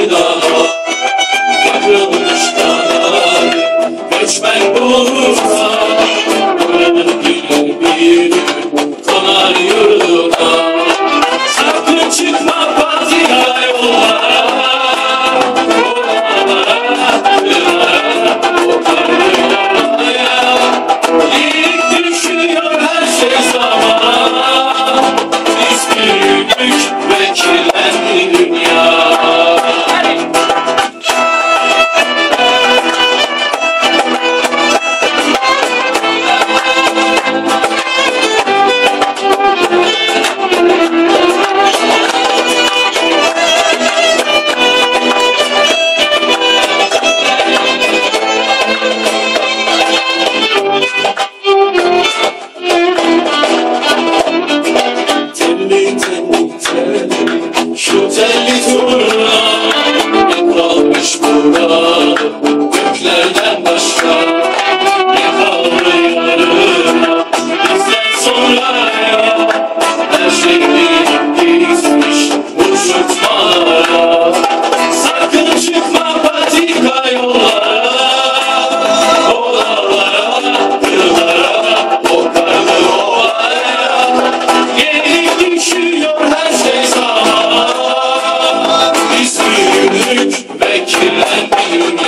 dağ, yakılmış dağlar, göçmen bulursa gönül bir konar yurduna. Sakın çıkma patika yollara, o karlı yollara. İlk düşüyor her şey zaman, biz büyüdük ve kirlendi dünya. Şu telli turna ne kalmış burada göklerden başka, ne kaldı yarına bizden sonraya. Her şey gitmiş uçurtmalara. Sakın çıkma patika yollara, o dağlara, kırlara, o karlı ovaya. Gelip düşüyor her şey zaman, biz büyüdük ve kirlendi dünya.